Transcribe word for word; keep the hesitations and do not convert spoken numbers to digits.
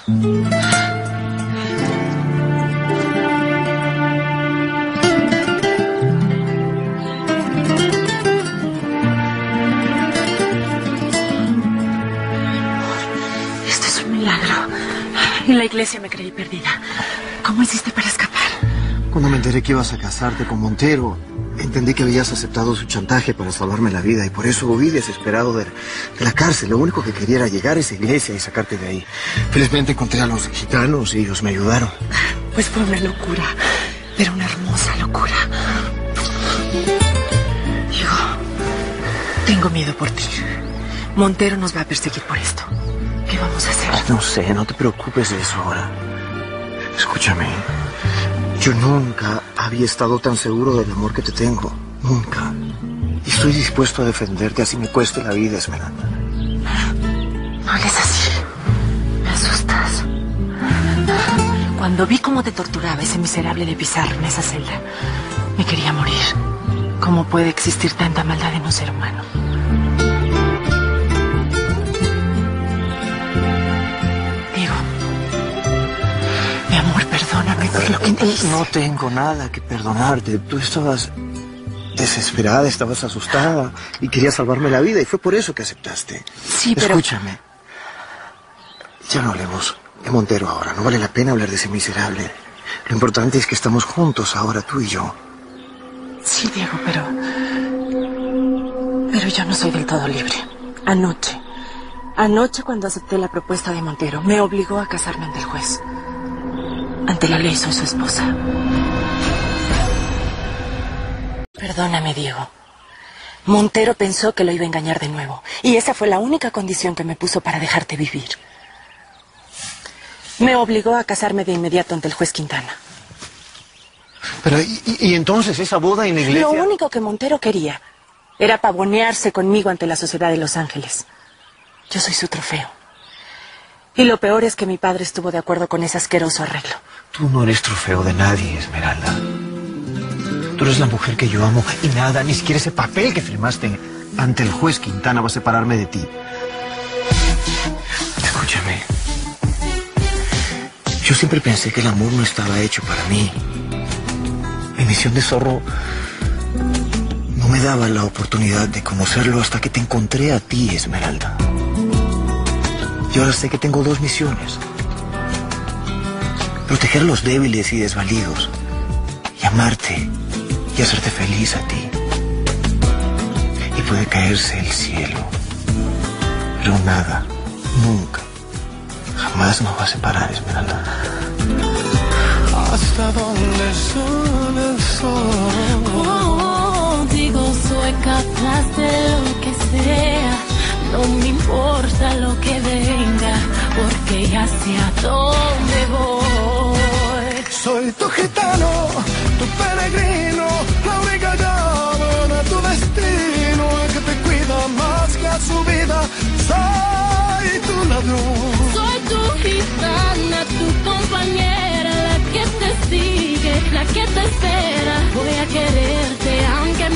Esto es un milagro. En la iglesia me creí perdida. ¿Cómo hiciste para escapar? Cuando me enteré que ibas a casarte con Montero, entendí que habías aceptado su chantaje para salvarme la vida y por eso huí desesperado de, de la cárcel. Lo único que quería era llegar a esa iglesia y sacarte de ahí. Felizmente encontré a los gitanos y ellos me ayudaron. Pues fue una locura, pero una hermosa locura. Hijo, tengo miedo por ti. Montero nos va a perseguir por esto. ¿Qué vamos a hacer? Ay, no sé, no te preocupes de eso ahora. Escúchame. Yo nunca había estado tan seguro del amor que te tengo. Nunca. Y estoy dispuesto a defenderte así me cueste la vida, Esmeralda. No hables así. Me asustas. Cuando vi cómo te torturaba ese miserable de Pizarro en esa celda, me quería morir. ¿Cómo puede existir tanta maldad en un ser humano? Diego, mi amor, perdóname por lo que te hice. No tengo nada que perdonarte. Tú estabas desesperada, estabas asustada y querías salvarme la vida y fue por eso que aceptaste. Sí, pero... Escúchame. Ya no hablemos de Montero ahora. No vale la pena hablar de ese miserable. Lo importante es que estamos juntos ahora, tú y yo. Sí, Diego, pero... Pero yo no soy del todo libre. Anoche, anoche cuando acepté la propuesta de Montero, me obligó a casarme ante el juez. Ante la ley soy su esposa. Perdóname, Diego. Montero pensó que lo iba a engañar de nuevo. Y esa fue la única condición que me puso para dejarte vivir. Me obligó a casarme de inmediato ante el juez Quintana. Pero, ¿y, y entonces esa boda en la iglesia? Lo único que Montero quería era pavonearse conmigo ante la sociedad de Los Ángeles. Yo soy su trofeo. Y lo peor es que mi padre estuvo de acuerdo con ese asqueroso arreglo. Tú no eres trofeo de nadie, Esmeralda. Tú eres la mujer que yo amo y nada, ni siquiera ese papel que firmaste ante el juez Quintana va a separarme de ti. Escúchame. Yo siempre pensé que el amor no estaba hecho para mí. Mi misión de zorro no me daba la oportunidad de conocerlo hasta que te encontré a ti, Esmeralda. Y ahora sé que tengo dos misiones. Proteger a los débiles y desvalidos. Y amarte y hacerte feliz a ti. Y puede caerse el cielo. Pero nada, nunca, jamás nos va a separar, Esmeralda. Hasta donde sube el sol. Contigo soy capaz de lo que sea. No me importa lo que venga, porque ya sé a dónde voy. Soy tu gitano, tu peregrino, la única llave de tu destino, el que te cuida más que a su vida. Soy tu ladrón. Soy tu gitana, tu compañera, la que te sigue, la que te espera. Voy a quererte aunque